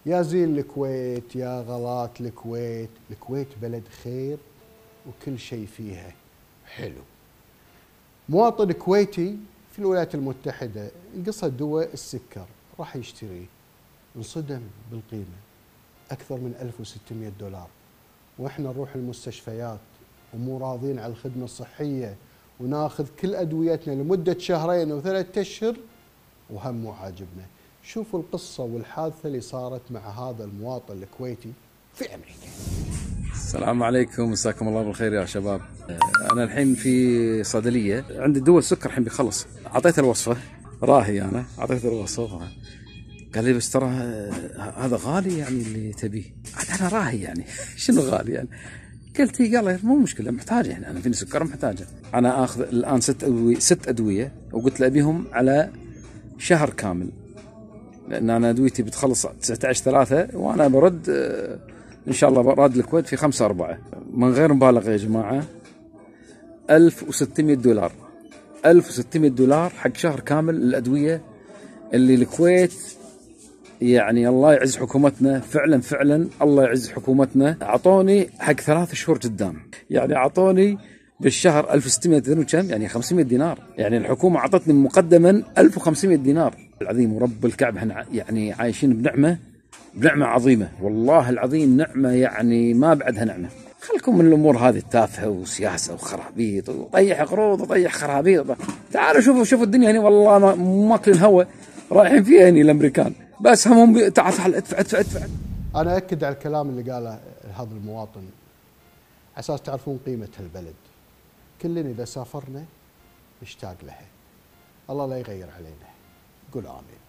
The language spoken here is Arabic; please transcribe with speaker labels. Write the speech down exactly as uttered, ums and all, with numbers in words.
Speaker 1: يا زين الكويت يا غلات الكويت، الكويت بلد خير وكل شيء فيها حلو. مواطن كويتي في الولايات المتحدة انقصد دواء السكر راح يشتريه، انصدم بالقيمة أكثر من ألف وستمئة دولار، وإحنا نروح المستشفيات ومو راضين على الخدمة الصحية وناخذ كل أدويتنا لمدة شهرين وثلاثة أشهر وهم مو عاجبنا. شوفوا القصة والحادثة اللي صارت مع هذا المواطن الكويتي في أمريكا.
Speaker 2: السلام عليكم، مساكم الله بالخير يا شباب. أنا الحين في صيدلية عندي دواء السكر الحين بيخلص، أعطيته الوصفة راهي، أنا أعطيته الوصفة قال لي بس ترى هذا غالي يعني اللي تبيه. عاد أنا راهي يعني شنو غالي يعني؟ قلت قال لي مو مشكلة محتاج يعني، أنا فيني سكر محتاجة. أنا آخذ الآن ست أدوية ست أدوية وقلت له أبيهم على شهر كامل، لأن أنا أدويتي بتخلص تسعة عشر ثلاثة وأنا برد إن شاء الله براد الكويت في خمسة أربعة. من غير مبالغة يا جماعة، ألف وستمئة دولار ألف وستمئة دولار حق شهر كامل الأدوية اللي الكويت يعني الله يعز حكومتنا، فعلا فعلا الله يعز حكومتنا. أعطوني حق ثلاث شهور قدام، يعني أعطوني بالشهر ألف وستمئة تدرون كم؟ يعني خمسمئة دينار. يعني الحكومة أعطتني مقدما ألف وخمسمئة دينار. العظيم ورب الكعبة احنا يعني عايشين بنعمة بنعمة عظيمة، والله العظيم نعمة يعني ما بعدها نعمة. خلكم من الأمور هذه التافهة وسياسة وخرابيط وطيح قروض وطيح خرابيط. تعالوا شوفوا شوفوا الدنيا هنا، والله ما ماكلين هوا رايحين فيها هني الأمريكان، بس همهم تعال تعال ادفع ادفع ادفع.
Speaker 1: أنا أكد على الكلام اللي قاله هذا المواطن على أساس تعرفون قيمة هالبلد. كلنا إذا سافرنا نشتاق لها، الله لا يغير علينا. قول آمين.